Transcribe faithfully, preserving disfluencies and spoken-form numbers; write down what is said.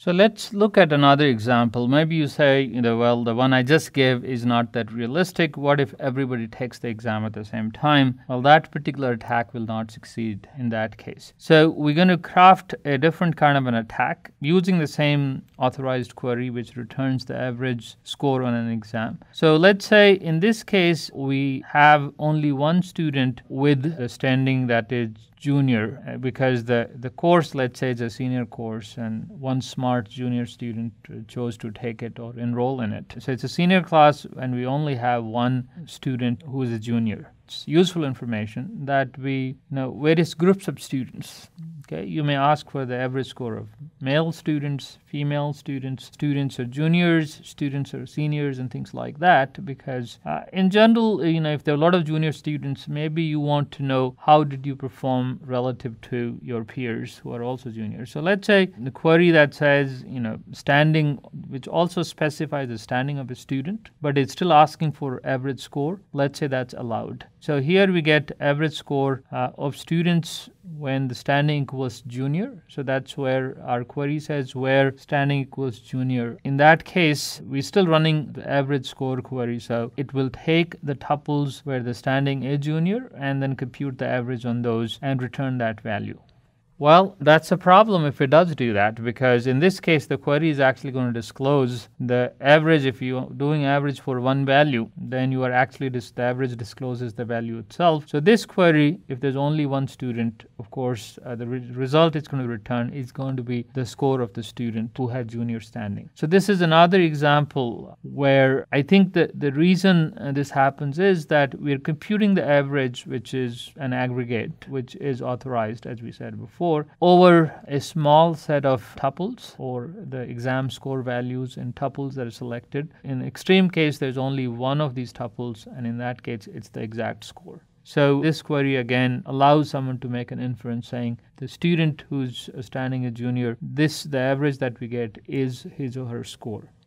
So let's look at another example. Maybe you say, you know, well, the one I just gave is not that realistic. What if everybody takes the exam at the same time? Well, that particular attack will not succeed in that case. So we're going to craft a different kind of an attack using the same authorized query which returns the average score on an exam. So let's say in this case, we have only one student with a standing that is junior, because the, the course, let's say, is a senior course and one smart junior student chose to take it or enroll in it. So it's a senior class and we only have one student who is a junior. It's useful information that we you know various groups of students. Okay, you may ask for the average score of male students, female students, students or juniors, students or seniors, and things like that. Because uh, in general, you know, if there are a lot of junior students, maybe you want to know how did you perform relative to your peers who are also juniors. So let's say the query that says, you know, standing, which also specifies the standing of a student, but it's still asking for average score. Let's say that's allowed. So here we get average score uh, of students when the standing equals junior. So that's where our query says where standing equals junior. In that case, we're still running the average score query. So it will take the tuples where the standing is junior and then compute the average on those and return that value. Well, that's a problem if it does do that, because in this case, the query is actually going to disclose the average. If you're doing average for one value, then you are actually, dis- the average discloses the value itself. So this query, if there's only one student, of course, uh, the re- result it's going to return is going to be the score of the student who had junior standing. So this is another example where I think that the reason uh, this happens is that we're computing the average, which is an aggregate, which is authorized, as we said before, over a small set of tuples, or the exam score values in tuples that are selected. In the extreme case, there's only one of these tuples, and in that case, it's the exact score. So this query again allows someone to make an inference saying the student who's standing a junior, this the average that we get is his or her score.